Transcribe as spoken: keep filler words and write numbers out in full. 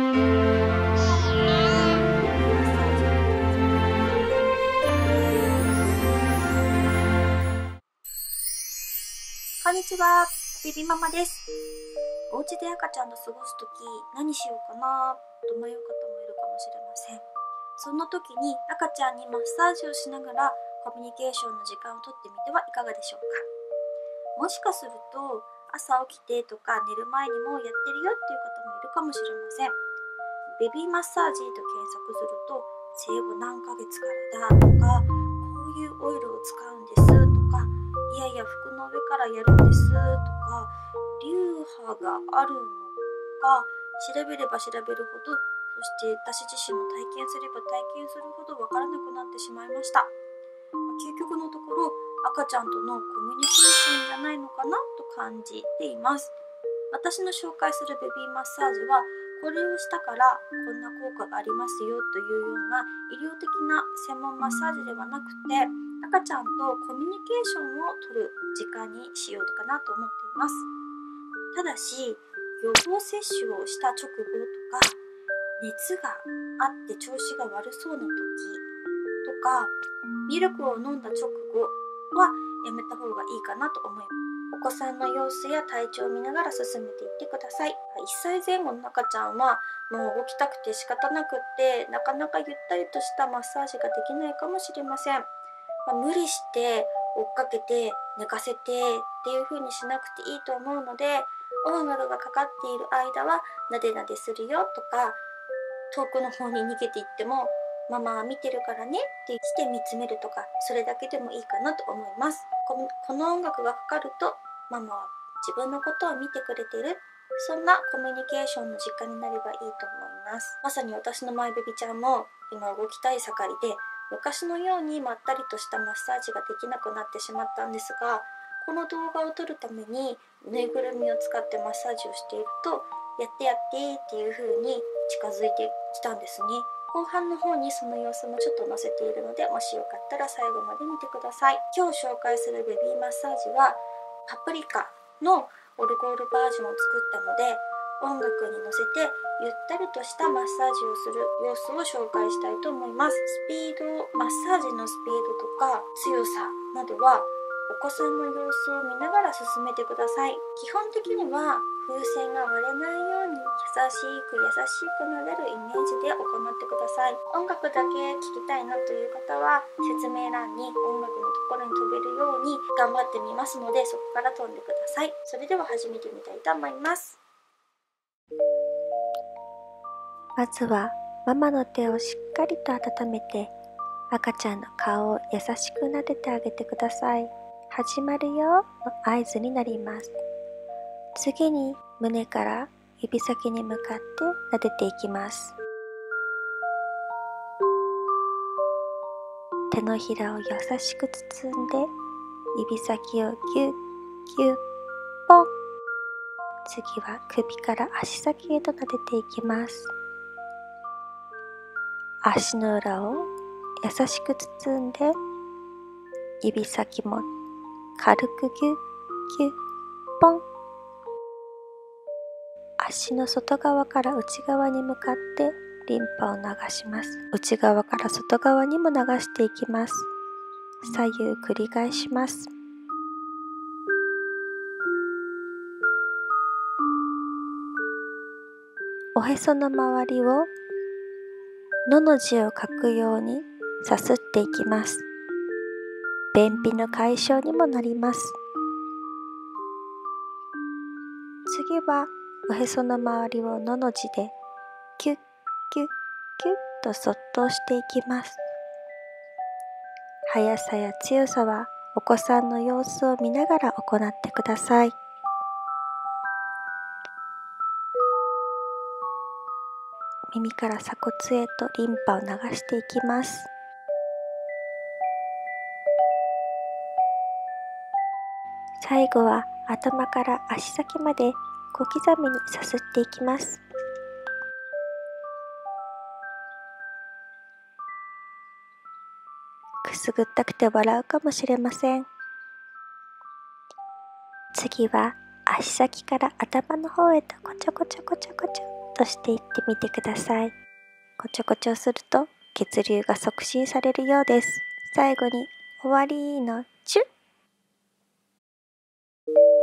こんにちは、ビビママです。お家で赤ちゃんと過ごすとき何しようかなと迷う方もいるかもしれません。そんな時に赤ちゃんにマッサージをしながらコミュニケーションの時間をとってみてはいかがでしょうか。もしかすると朝起きてとか寝る前にもやってるよっていう方もいるかもしれません。ベビーマッサージと検索すると生後何ヶ月からだとか、こういうオイルを使うんですとか、いやいや服の上からやるんですとか、流派があるのか、調べれば調べるほど、そして私自身も体験すれば体験するほどわからなくなってしまいました。究極のところ、赤ちゃんとのコミュニケーションじゃないのかなと感じています。私の紹介するベビーマッサージは、これをしたからこんな効果がありますよというような医療的な専門マッサージではなくて、赤ちゃんとコミュニケーションを取る時間にしようかなと思っています。ただし、予防接種をした直後とか、熱があって調子が悪そうな時とか、ミルクを飲んだ直後はやめた方がいいかなと思います。お子さんの様子や体調を見ながら進めていってください。いっさいぜん後の赤ちゃんはもう動きたくて仕方なくってなかなかゆったりとしたマッサージができないかもしれません。まあ、無理して追っかけて寝かせてっていう風にしなくていいと思うので、音楽がかかっている間はなでなでするよとか、遠くの方に逃げていってもママは見てるからねってして見つめるとか、それだけでもいいかなと思います。この音楽がかかるとママは自分のことを見てくれてる、そんなコミュニケーションの時間になればいいと思います。まさに私のマイベビちゃんも今動きたい盛りで、昔のようにまったりとしたマッサージができなくなってしまったんですが、この動画を撮るためにぬいぐるみを使ってマッサージをしていると、やってやってっていう風に近づいてきたんですね。後半の方にその様子もちょっと載せているので、もしよかったら最後まで見てください。今日紹介するベビーマッサージはパプリカのオルゴールバージョンを作ったので、音楽に乗せてゆったりとしたマッサージをする様子を紹介したいと思います。スピード、マッサージのスピードとか強さなどはお子さんの様子を見ながら進めてください。基本的には風船が割れないように優しく優しく撫でるイメージで行ってください。音楽だけ聴きたいなという方は説明欄に音楽のところに飛べるように頑張ってみますので、そこから飛んでください。それでは始めてみたいと思います。 まずはママの手をしっかりと温めて、赤ちゃんの顔を優しく撫でてあげてください。始まるよの合図になります。次に胸から指先に向かって撫でていきます。手のひらを優しく包んで、指先をギュッギュッポン。次は首から足先へと撫でていきます。足の裏を優しく包んで、指先も軽くギュッギュッポン。足の外側から内側に向かってリンパを流します。内側から外側にも流していきます。左右繰り返します。おへその周りをのの字を書くようにさすっていきます。便秘の解消にもなります。次はおへその周りをのの字でキュッキュッキュッとそっと押していきます。速さや強さはお子さんの様子を見ながら行ってください。耳から鎖骨へとリンパを流していきます。最後は頭から足先まで小刻みにさすっていきます。くすぐったくて笑うかもしれません。次は足先から頭の方へとこちょこちょこちょこちょとしていってみてください。こちょこちょすると血流が促進されるようです。最後に終わりのチュッ。